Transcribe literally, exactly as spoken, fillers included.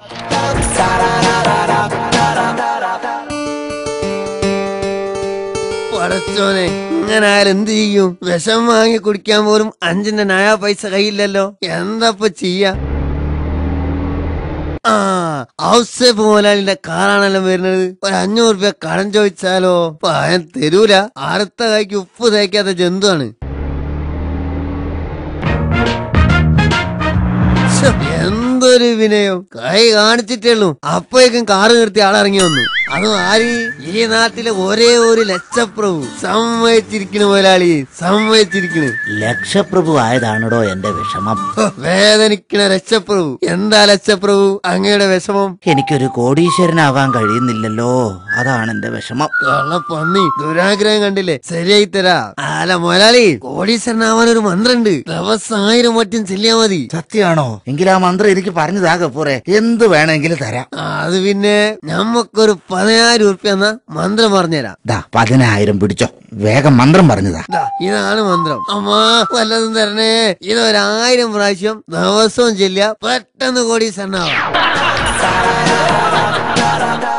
പടച്ചോനെ, ഇങ്ങനെ ആയാലും എന്ത് ചെയ്യും? വിഷം വാങ്ങി കുടിക്കാൻ പോലും അഞ്ചിന്റെ നയാ പൈസ കയ്യില്ലല്ലോ. എന്താപ്പ ചെയ്യാ? ആ ഔസേഫ് മുതലാളിന്റെ കാറാണല്ലോ വരുന്നത്. ഒരു അഞ്ഞൂറ് രൂപ കടം ചോദിച്ചാലോ? പയൻ തരൂല. അടുത്ത കൈക്ക് ഉപ്പ് തേക്കാത്ത ജന്തുവാണ്. എന്തൊരു വിനയം! കൈ കാണിച്ചിട്ടുള്ളൂ, അപ്പോഴേക്കും കാറ് നിർത്തി ആളിറങ്ങി വന്നു. അതും ആര്? ഈ നാട്ടിലെ ഒരേ ഒരു ലക്ഷപ്രഭു. സമ്മതിച്ചിരിക്കണു മുതലാളി, സമ്മതിച്ചിരിക്കണ്. ലക്ഷപ്രഭു ആയതാണോ എന്റെ വിഷമം? വേദനിക്കണ ലക്ഷപ്രഭു. എന്താ ലക്ഷപ്രഭു അങ്ങയുടെ വിഷമം? എനിക്കൊരു കോടീശ്വരനാവാൻ കഴിയുന്നില്ലല്ലോ, അതാണ് എന്റെ വിഷമം. കള്ളപ്പന്നി, ദുരാഗ്രഹം കണ്ടില്ലേ? ശരിയായി തരാ. അല്ല മുതലാളി, കോടീശ്വരനാവാൻ ഒരു മന്ത്രണ്ട്. ദിവസം ആയിരം വട്ടം ചെല്ലിയാ മതി. സത്യമാണോ? എങ്കിൽ ആ മന്ത്രം എനിക്ക് പറഞ്ഞതാകെ പോരെ, എന്ത് വേണമെങ്കിലും തരാം. അത് പിന്നെ ഞമ്മക്കൊരു പതിനായിരം ഉറുപ്പ്യ എന്ന മന്ത്രം പറഞ്ഞുതരാം. ദാ പതിനായിരം പിടിച്ചോ, വേഗം മന്ത്രം പറഞ്ഞതാ. ഇതാണ് മന്ത്രം. അമ്മാ വല്ലതും തരണേ. ഇതൊരായിരം പ്രാവശ്യം ദിവസവും ചെല്ലിയ പെട്ടെന്ന് കോടീശ്വരനാവാം.